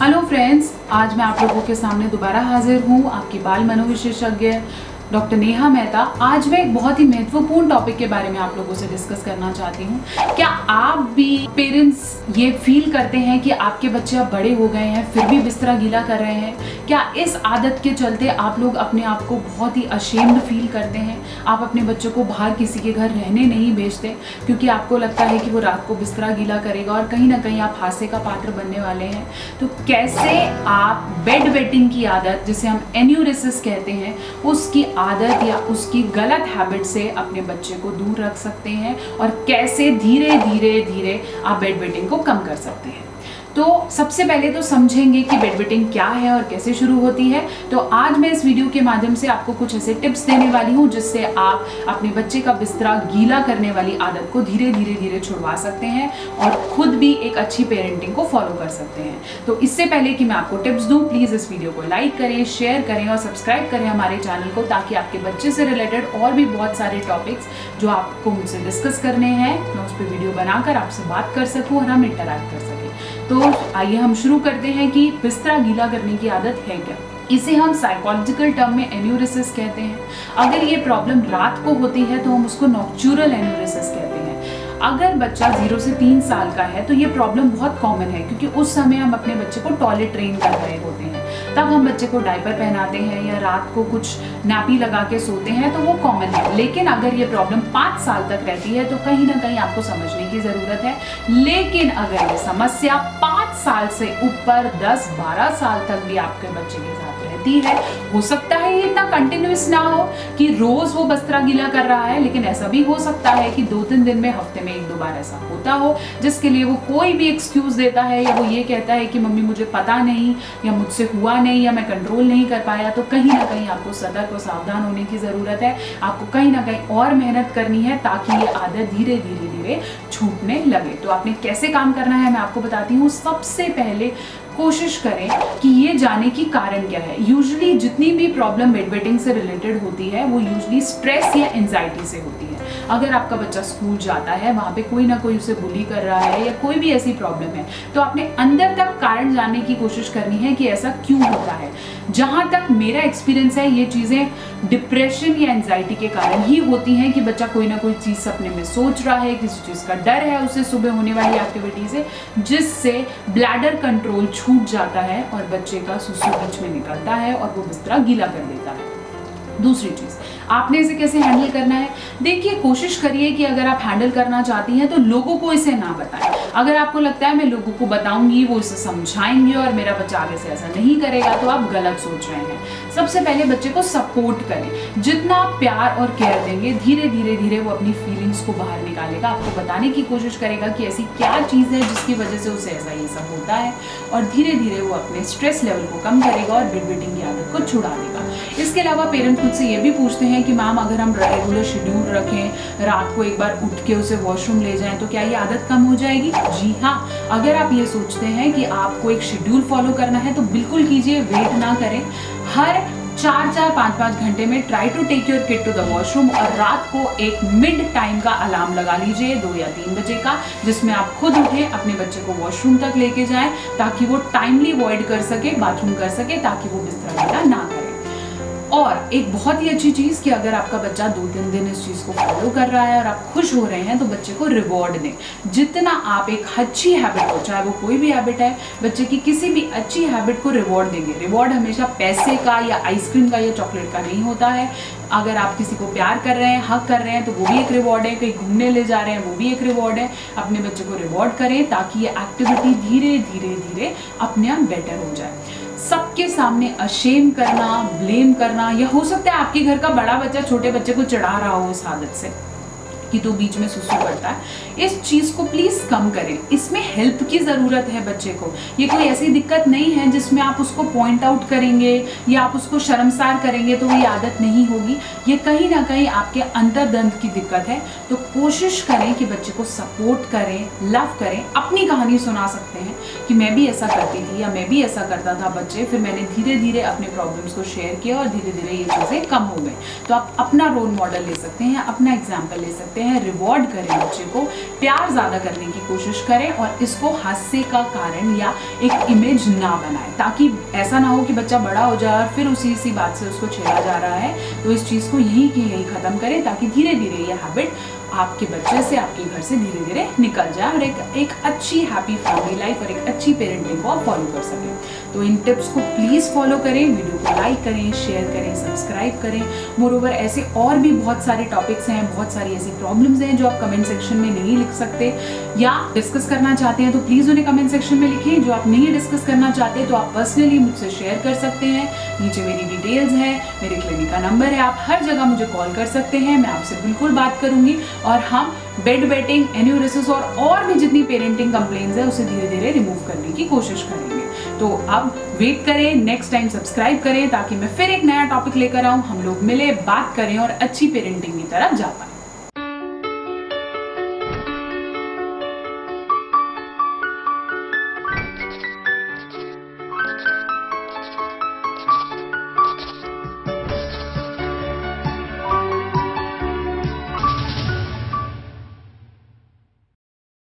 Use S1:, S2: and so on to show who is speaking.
S1: Hello friends, आज मैं आप लोगों के सामने दोबारा हाजिर हूँ, आपकी बाल मनोविशेषज्ञ डॉक्टर नेहा मेहता। आज मैं एक बहुत ही महत्वपूर्ण टॉपिक के बारे में आप लोगों से डिस्कस करना चाहती हूँ। क्या आप भी पेरेंट्स ये फील करते हैं कि आपके बच्चे अब बड़े हो गए हैं फिर भी बिस्तरा गीला कर रहे हैं? क्या इस आदत के चलते आप लोग अपने आप को बहुत ही अशेम्ड फील करते हैं? आप अपने बच्चों को बाहर किसी के घर रहने नहीं भेजते क्योंकि आपको लगता है कि वो रात को बिस्तरा गीला करेगा और कहीं ना कहीं आप हास्य का पात्र बनने वाले हैं। तो कैसे आप बेड वेटिंग की आदत, जिसे हम एन्यूरेसिस कहते हैं, उसकी आदत या उसकी गलत हैबिट से अपने बच्चे को दूर रख सकते हैं और कैसे धीरे धीरे आप बेड वेटिंग को कम कर सकते हैं। तो सबसे पहले तो समझेंगे कि बेड वेटिंग क्या है और कैसे शुरू होती है। तो आज मैं इस वीडियो के माध्यम से आपको कुछ ऐसे टिप्स देने वाली हूँ जिससे आप अपने बच्चे का बिस्तरा गीला करने वाली आदत को धीरे धीरे छुड़वा सकते हैं और खुद भी एक अच्छी पेरेंटिंग को फॉलो कर सकते हैं। तो इससे पहले कि मैं आपको टिप्स दूँ, प्लीज़ इस वीडियो को लाइक करें, शेयर करें और सब्सक्राइब करें हमारे चैनल को, ताकि आपके बच्चे से रिलेटेड और भी बहुत सारे टॉपिक्स जो आपको मुझसे डिस्कस करने हैं, मैं उस पर वीडियो बनाकर आपसे बात कर सकूँ और हम इंटरैक्ट कर सकें। तो आइए हम शुरू करते हैं कि बिस्तरा गीला करने की आदत है क्या। इसे हम साइकोलॉजिकल टर्म में एन्यूरेसिस कहते हैं। अगर ये प्रॉब्लम रात को होती है तो हम उसको नॉक्चुरल एन्यूरेसिस कहते हैं। अगर बच्चा 0 से 3 साल का है तो ये प्रॉब्लम बहुत कॉमन है, क्योंकि उस समय हम अपने बच्चे को टॉयलेट ट्रेन कर रहे होते हैं, तब हम बच्चे को डायपर पहनाते हैं या रात को कुछ नापी लगा के सोते हैं, तो वो कॉमन है। लेकिन अगर ये प्रॉब्लम 5 साल तक रहती है तो कहीं ना कहीं आपको समझने की ज़रूरत है। लेकिन अगर ये समस्या 5 साल से ऊपर 10-12 साल तक भी आपके बच्चे के साथ रहती है, हो सकता है ये इतना कंटिन्यूस ना हो कि रोज वो बिस्तरा गीला कर रहा है, लेकिन ऐसा भी हो सकता है कि 2-3 दिन में, हफ्ते में 1-2 बार ऐसा होता हो, जिसके लिए वो कोई भी एक्सक्यूज देता है या वो ये कहता है कि मम्मी मुझे पता नहीं, या मुझसे हुआ नहीं, या मैं कंट्रोल नहीं कर पाया। तो कहीं ना कहीं आपको सतर्क और सावधान होने की ज़रूरत है। आपको कहीं ना कहीं और मेहनत करनी है ताकि ये आदत धीरे धीरे छूटने लगे। तो आपने कैसे काम करना है मैं आपको बताती हूँ। सबसे पहले कोशिश करें कि ये जाने की कारण क्या है। यूजुअली जितनी भी प्रॉब्लम बेड वेटिंग से रिलेटेड होती है वो यूजुअली स्ट्रेस या एंजाइटी से होती है। अगर आपका बच्चा स्कूल जाता है, वहाँ पे कोई ना कोई उसे बुली कर रहा है या कोई भी ऐसी प्रॉब्लम है, तो आपने अंदर तक कारण जानने की कोशिश करनी है कि ऐसा क्यों होता है। जहाँ तक मेरा एक्सपीरियंस है, ये चीज़ें डिप्रेशन या एंजाइटी के कारण ही होती हैं कि बच्चा कोई ना कोई चीज़ सपने में सोच रहा है, किसी चीज़ का डर है उसे सुबह होने वाली एक्टिविटी से, जिससे ब्लैडर कंट्रोल छूट जाता है और बच्चे का सुसु बीच में निकलता है और वो बिस्तरा गीला कर देता है। दूसरी चीज़, आपने इसे कैसे हैंडल करना है। देखिए, कोशिश करिए कि अगर आप हैंडल करना चाहती हैं तो लोगों को इसे ना बताएं। अगर आपको लगता है मैं लोगों को बताऊंगी, वो इसे समझाएंगे और मेरा बच्चा आगे से ऐसा नहीं करेगा, तो आप गलत सोच रहे हैं। सबसे पहले बच्चे को सपोर्ट करें। जितना आप प्यार और केयर देंगे, धीरे धीरे वो अपनी फीलिंग्स को बाहर निकालेगा, आपको बताने की कोशिश करेगा कि ऐसी क्या चीज़ है जिसकी वजह से उसे ऐसा ये सब होता है, और धीरे धीरे वो अपने स्ट्रेस लेवल को कम करेगा और बेड वेटिंग की आदत को छुड़ा देगा। इसके अलावा पेरेंट्स मुझसे ये भी पूछते हैं कि मैम, अगर हम रेगुलर शेड्यूल रखें, रात को एक बार उठ के उसे वॉशरूम ले जाएं, तो क्या ये आदत कम हो जाएगी? जी हाँ, अगर आप ये सोचते हैं कि आपको एक शेड्यूल फॉलो करना है तो बिल्कुल कीजिए, वेट ना करें। हर 4-4, 5-5 घंटे में try to take your kid to the washroom, और रात को एक मिड टाइम का अलार्म लगा लीजिए 2 या 3 बजे का, जिसमें आप खुद उठें, अपने बच्चे को वॉशरूम तक लेके जाएं, ताकि वो टाइमली वॉइड कर सके, बाथरूम कर सके, ताकि वो बिस्तरा गीला ना करे। और एक बहुत ही अच्छी चीज़ कि अगर आपका बच्चा 2-3 दिन इस चीज़ को फॉलो कर रहा है और आप खुश हो रहे हैं, तो बच्चे को रिवॉर्ड दें। जितना आप एक अच्छी हैबिट को, चाहे वो कोई भी हैबिट है, बच्चे की किसी भी अच्छी हैबिट को रिवॉर्ड देंगे। रिवॉर्ड हमेशा पैसे का या आइसक्रीम का या चॉकलेट का नहीं होता है। अगर आप किसी को प्यार कर रहे हैं, हक कर रहे हैं, तो वो भी एक रिवॉर्ड है। कहीं घूमने ले जा रहे हैं, वो भी एक रिवॉर्ड है। अपने बच्चे को रिवॉर्ड करें ताकि ये एक्टिविटी धीरे धीरे अपने आप बेटर हो जाए। सबके सामने अशेम करना, ब्लेम करना, या हो सकता है आपके घर का बड़ा बच्चा छोटे बच्चे को चिढ़ा रहा हो उस आदत से कि तो बीच में सुसु करता है, इस चीज़ को प्लीज़ कम करें। इसमें हेल्प की ज़रूरत है बच्चे को। ये कोई ऐसी दिक्कत नहीं है जिसमें आप उसको पॉइंट आउट करेंगे या आप उसको शर्मसार करेंगे तो ये आदत नहीं होगी। ये कहीं ना कहीं आपके अंतर्दंड की दिक्कत है। तो कोशिश करें कि बच्चे को सपोर्ट करें, लव करें। अपनी कहानी सुना सकते हैं कि मैं भी ऐसा करती थी या मैं भी ऐसा करता था बच्चे, फिर मैंने धीरे धीरे अपने प्रॉब्लम्स को शेयर किया और धीरे धीरे ये चीज़ें कम हो गई। तो आप अपना रोल मॉडल ले सकते हैं, अपना एग्जाम्पल ले सकते हैं। करते हैं, रिवॉर्ड करें बच्चे को, प्यार ज़्यादा करने की कोशिश करें और इसको हास्य का कारण या एक इमेज ना बनाएं, ताकि ऐसा ना हो कि बच्चा बड़ा हो जाए और फिर उसी बात से उसको छेड़ा जा रहा है। तो इस चीज़ को यहीं की यहीं ख़त्म करें, ताकि धीरे धीरे ये हैबिट आपके बच्चे से, आपके घर से धीरे धीरे निकल जाए और एक अच्छी हैप्पी फैमिली लाइफ और एक अच्छी पेरेंटिंग को आप फॉलो कर सकें। तो इन टिप्स को प्लीज़ फॉलो करें, वीडियो को लाइक करें, शेयर करें, सब्सक्राइब करें। मोरोवर ऐसे और भी बहुत सारे टॉपिक्स हैं, बहुत सारी ऐसी प्रॉब्लम्स हैं जो आप कमेंट सेक्शन में नहीं लिख सकते या डिस्कस करना चाहते हैं तो प्लीज़ उन्हें कमेंट सेक्शन में लिखिए। जो आप नहीं डिस्कस करना चाहते तो आप पर्सनली मुझसे शेयर कर सकते हैं। नीचे मेरी डिटेल्स हैं, मेरे क्लिनिक का नंबर है, आप हर जगह मुझे कॉल कर सकते हैं, मैं आपसे बिल्कुल बात करूंगी और हम बेड वेटिंग, एन्यूरिसिस और भी जितनी पेरेंटिंग कंप्लेंट्स है उसे धीरे धीरे रिमूव करने की कोशिश करेंगे। तो अब वेट करें, नेक्स्ट टाइम सब्सक्राइब करें ताकि मैं फिर एक नया टॉपिक लेकर आऊं, हम लोग मिले, बात करें और अच्छी पेरेंटिंग की तरफ जा पाए।